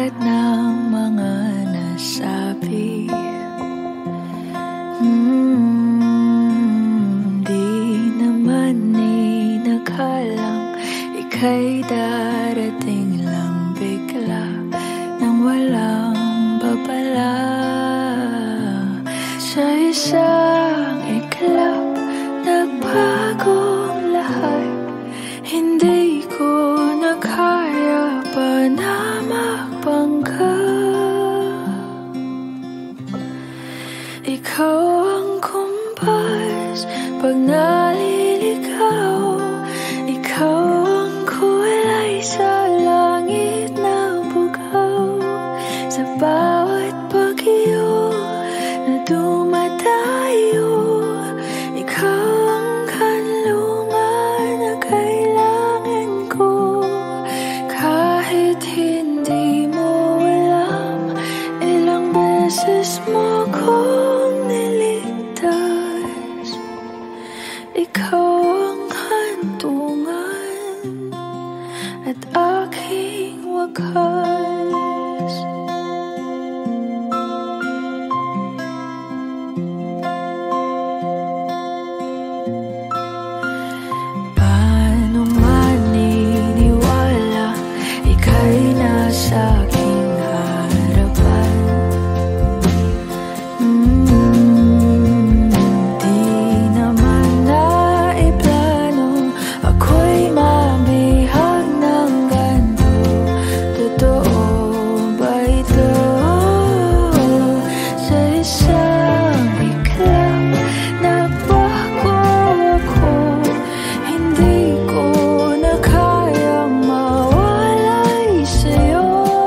lahat ng mga nasabi. Di naman inakalang ika'y darating lang bigla nang walang babala. Sa isang iglap, nagbagong lahat. Hindi ko na kaya pa na magpangga. Ikaw ang kumpas pag naliligaw. Ikaw ang kulay sa langit na bugaw. Sa bawat bagyo na dumadayo, ikaw ang kanlungan na kailangan ko. Kahit hindi mo alam, ilang beses mo kong niligtas. Ikaw ang hantungan at aking wakas. Paano maniniwala ika'y nasa aking harapan? Di naman naiplano ako'y mabihag ng ganito. Totoo ba ito? Sa isang iglap, nagbago ako. Hindi ko na kayang mawalay sa'yo.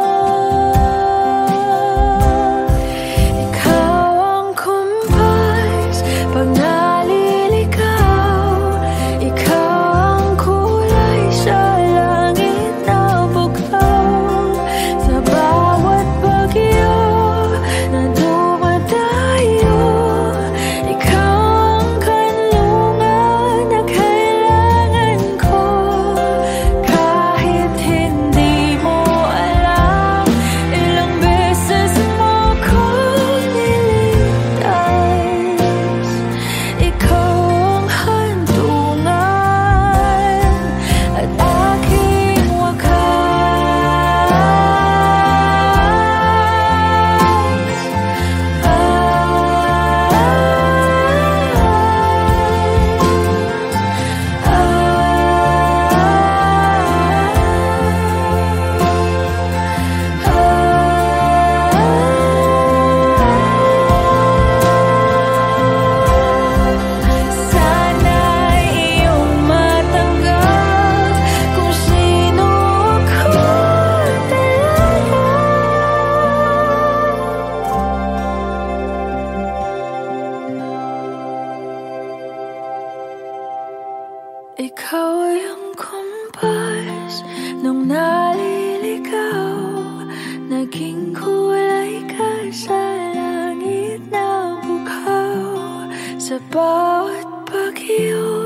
Ikaw ang kumpas pag naliligaw. Ikaw ang kulay sa langit na bugaw. Sa bawat bagyo na dumadayo, ikaw ang kanlungan na kailangan ko. Kahit hindi mo alam, ilang beses mo kong niligtas. Ikaw ang hantungan at aking wakas. Sana'y iyong matanggap kung sino ako talaga. Ikaw yung kumpas nung naliligaw. Naging kulay ka sa langit na bugaw. Sa bawat bagyo